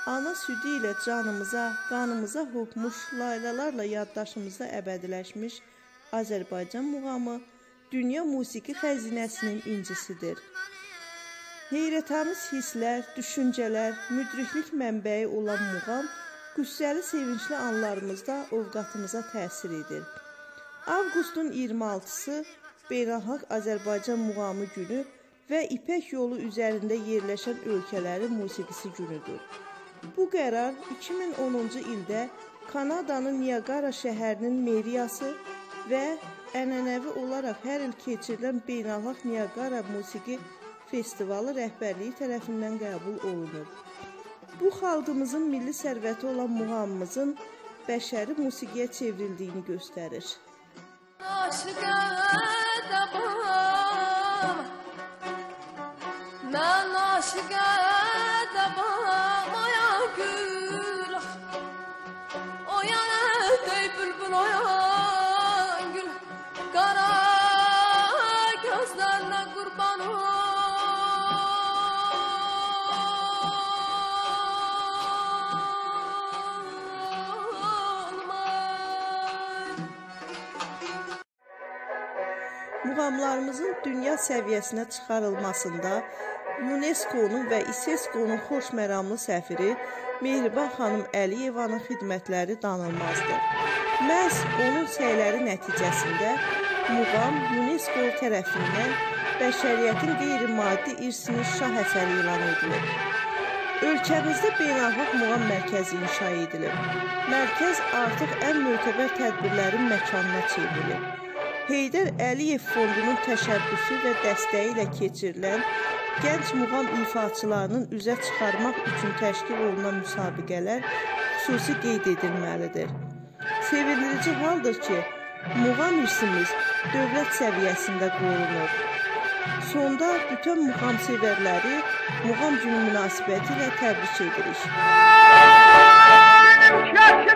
ana südü ilə canımıza, qanımıza hopmuş, laylalarla yaddaşımızda əbədiləşmiş Azərbaycan muğamı dünya musiqi xəzinəsinin incisidir. Heyrətamiz hisslər, düşüncələr, müdriklik mənbəyi olan muğam qüssəli, sevincli anlarımızda ovqatımıza təsir edir. Avqustun 26-sı Beynəlxalq Azərbaycan muğamı günü və İpək yolu üzərində yerləşən ölkələrin musiqisi günüdür. Bu qərar 2010-cu ildə Kanadanın Niagara şəhərinin meriyası və ənənəvi olaraq hər il keçirilən Beynəlxalq Niagara Musiqi Festivalı rəhbərliyi tərəfindən qəbul olunur. Bu, xalqımızın milli sərvəti olan muğamımızın bəşəri musiqiyə çevrildiyini göstərir. Muğamlarımızın dünya səviyyəsinə çıxarılmasında UNESCO-nun və İSESCO-nun xoşməramlı səfiri Mehriban xanım Əliyevanın xidmətləri danılmazdır. Məhz onun səyləri nəticəsində muğam UNESCO tərəfindən bəşəriyyətin qeyri-maddi irsinin şah əsəri elan edilir. Ölkəmizdə Beynəlxalq Muğam Mərkəzi inşa edilir. Mərkəz artıq ən mötəbər tədbirlərin məkanına çevrilir. Heydər Əliyev Fondunun təşəbbüsü və dəstəyi ilə keçirilən gənc muğam ifaçılarının üzə çıxarmaq üçün təşkil olunan müsabiqələr xüsusi qeyd edilməlidir. Sevindirici haldır ki, muğam irsimiz dövlət səviyyəsində qorunur. Sonda bütün muğam sevərləri Muğam Günü münasibəti ilə təbrik edirik.